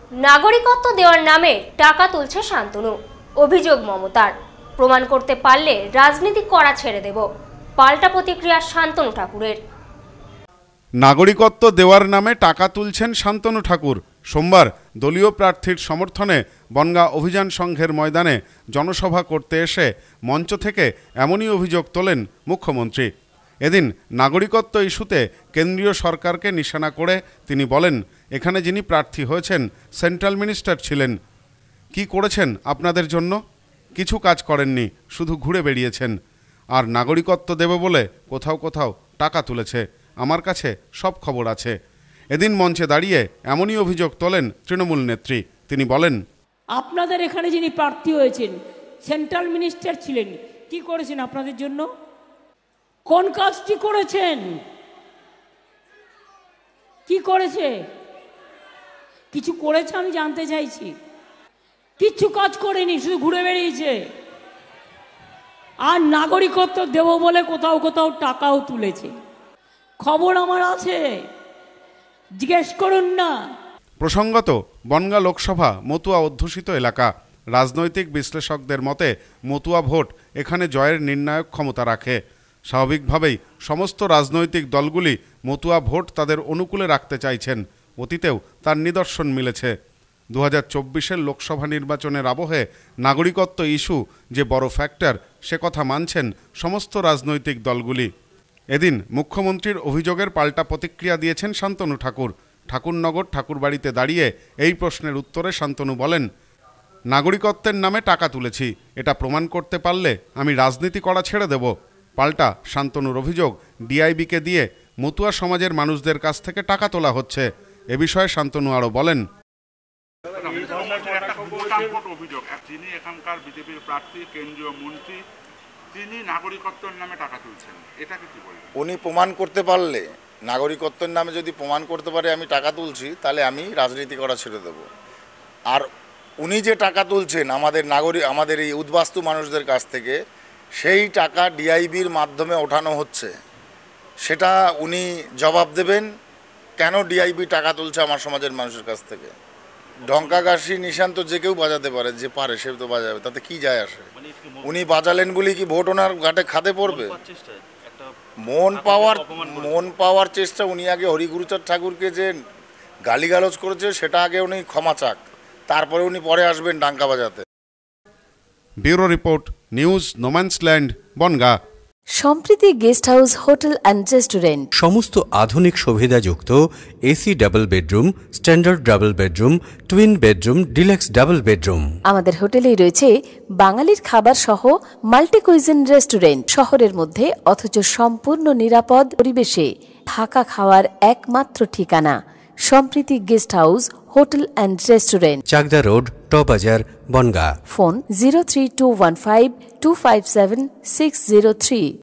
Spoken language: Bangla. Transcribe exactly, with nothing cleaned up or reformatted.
নাগরিকত্ব দেওয়ার নামে টাকা তুলছে শান্তনু। অভিযোগ মমতার। প্রমাণ করতে পারলে রাজনীতি করা ছেড়ে দেব, পাল্টা প্রতিক্রিয়া শান্তনু ঠাকুরের। নাগরিকত্ব দেওয়ার নামে টাকা তুলছেন শান্তনু ঠাকুর। সোমবার দলীয় প্রার্থীর সমর্থনে বনগাঁ অভিযান সংঘের ময়দানে জনসভা করতে এসে মঞ্চ থেকে এমনই অভিযোগ তোলেন মুখ্যমন্ত্রী। এদিন নাগরিকত্ব ইস্যুতে কেন্দ্রীয় সরকারকে নিশানা করে তিনি বলেন, এখানে যিনি প্রার্থী হয়েছেন সেন্ট্রাল মিনিস্টার ছিলেন। কি করেছেন আপনাদের জন্য? কিছু কাজ করেননি, শুধু ঘুরে বেরিয়েছেন। আর নাগরিকত্ব দেবে বলে কোথাও কোথাও টাকা তুলেছে। আমার কাছে সব খবর আছে। এদিন মঞ্চে দাঁড়িয়ে এমনই অভিযোগ তোলেন তৃণমূল নেত্রী। তিনি বলেন, আপনাদের এখানে যিনি প্রার্থী হয়েছেন সেন্ট্রাল মিনিস্টার ছিলেন, কি করেছেন আপনাদের জন্য? কোন কাজটি করেছেন? কি করেছে? কিছু করেছে? আমি জানতে চাইছি। কিচ্ছু কাজ করেনি, শুধু ঘুরে বেরিয়েছে। আর নাগরিকত্ব দেব বলে কোথাও কোথাও টাকাও তুলেছে। খবর আমার আছে, জিজ্ঞেস করুন না। প্রসঙ্গত বনগাঁ লোকসভা মতুয়া অধ্যুষিত এলাকা। রাজনৈতিক বিশ্লেষকদের মতে মতুয়া ভোট এখানে জয়ের নির্ণায়ক ক্ষমতা রাখে। স্বাভাবিকভাবেই সমস্ত রাজনৈতিক দলগুলি মতুয়া ভোট তাদের অনুকূলে রাখতে চাইছেন। অতীতেও তার নিদর্শন মিলেছে। দু হাজার চব্বিশের লোকসভা নির্বাচনের আবহে নাগরিকত্ব ইস্যু যে বড় ফ্যাক্টর, সে কথা মানছেন সমস্ত রাজনৈতিক দলগুলি। এদিন মুখ্যমন্ত্রীর অভিযোগের পাল্টা প্রতিক্রিয়া দিয়েছেন শান্তনু ঠাকুর। ঠাকুরনগর ঠাকুরবাড়িতে দাঁড়িয়ে এই প্রশ্নের উত্তরে শান্তনু বলেন, নাগরিকত্বের নামে টাকা তুলেছি, এটা প্রমাণ করতে পারলে আমি রাজনীতি করা ছেড়ে দেব। পাল্টা শান্তনুর অভিযোগ, ডিআইবিকে দিয়ে মতুয়া সমাজের মানুষদের কাছ থেকে টাকা তোলা হচ্ছে। এ বিষয়ে শান্তনু আরও বলেন, যিনি এখানকার বিজেপির প্রার্থী, কেন্দ্রীয় মন্ত্রী, তিনি নাগরিকত্বের নামে টাকা তুলছেন, এটাকে কি বলবেন? উনি প্রমাণ করতে পারলে, নাগরিকত্বের নামে যদি প্রমাণ করতে পারে আমি টাকা তুলছি, তাহলে আমি রাজনীতি করা ছেড়ে দেব। আর উনি যে টাকা তুলছেন আমাদের নাগরিক, আমাদের এই উদ্বাস্তু মানুষদের কাছ থেকে, সেই টাকা ডিআইবির মাধ্যমে ওঠানো হচ্ছে। সেটা উনি জবাব দেবেন, কেন ডিআইবি টাকা তুলছে আমার সমাজের মানুষের কাছ থেকে। ঢঙ্কা কাশি নিশান তো যে কেউ বাজাতে পারে, যে পারে সে তো বাজাবে, তাতে কি যায় আসে? উনি বাজালেন বলি কি ভোট ওনার ঘাটে খাদে পড়বে? মন পাওয়ার মন পাওয়ার চেষ্টা। উনি আগে হরিগুরুচাঁদ ঠাকুরকে যে গালিগালজ করেছে সেটা আগে উনি ক্ষমা চাক, তারপরে উনি পরে আসবেন ডাঙ্কা বাজাতে। Bureau report, news no man's land, Bongaon. Sampriti guest house hotel and restaurant. সমস্ত আধুনিক সুবিধাযুক্ত AC double bedroom, standard double bedroom, twin bedroom, deluxe double bedroom. আমাদের হোটেলেই রয়েছে বাঙালির খাবার সহ মাল্টি কুইজিন রেস্টুরেন্ট। শহরের মধ্যে অথচ সম্পূর্ণ নিরাপদ পরিবেশে থাকা খাওয়ার একমাত্র ঠিকানা Sampriti guest house hotel and restaurant, Chakdah road, টবাজার, Bongaon. Phone zero three two one five two five seven six zero three.